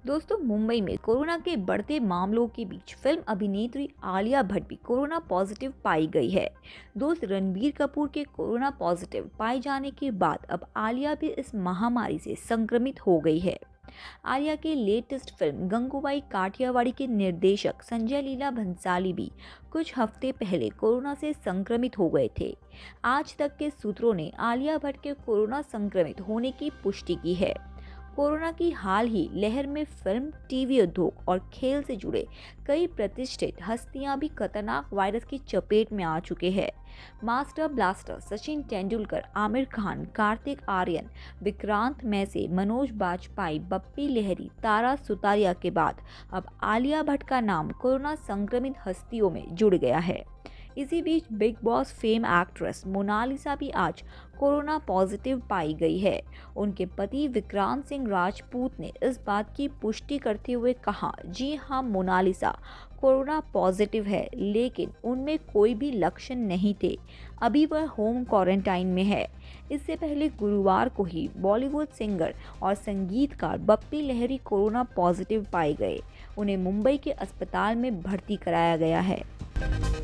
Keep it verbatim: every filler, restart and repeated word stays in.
दोस्तों, मुंबई में कोरोना के बढ़ते मामलों के बीच फिल्म अभिनेत्री आलिया भट्ट भी कोरोना पॉजिटिव पाई गई है। दोस्त रणबीर कपूर के कोरोना पॉजिटिव पाए जाने के बाद अब आलिया भी इस महामारी से संक्रमित हो गई है। आलिया के लेटेस्ट फिल्म गंगूबाई काठियावाड़ी के निर्देशक संजय लीला भंसाली भी कुछ हफ्ते पहले कोरोना से संक्रमित हो गए थे। आज तक के सूत्रों ने आलिया भट्ट के कोरोना संक्रमित होने की पुष्टि की है। कोरोना की हाल ही लहर में फिल्म, टीवी उद्योग और खेल से जुड़े कई प्रतिष्ठित हस्तियां भी खतरनाक वायरस की चपेट में आ चुके हैं। मास्टर ब्लास्टर सचिन तेंदुलकर, आमिर खान, कार्तिक आर्यन, विक्रांत मैसी, मनोज बाजपेयी, बप्पी लहरी, तारा सुतारिया के बाद अब आलिया भट्ट का नाम कोरोना संक्रमित हस्तियों में जुड़ गया है। इसी बीच Bigg Boss fame actress Monalisa भी आज कोरोना पॉजिटिव पाई गई है। उनके पति विक्रांत सिंह राजपूत ने इस बात की पुष्टि करते हुए कहा, जी हाँ, मोनालिसा कोरोना पॉजिटिव है, लेकिन उनमें कोई भी लक्षण नहीं थे। अभी वह होम क्वारंटाइन में है। इससे पहले गुरुवार को ही बॉलीवुड सिंगर और संगीतकार बप्पी लहरी कोरोना पॉजिटिव पाए गए। उन्हें मुंबई के अस्पताल में भर्ती कराया गया है।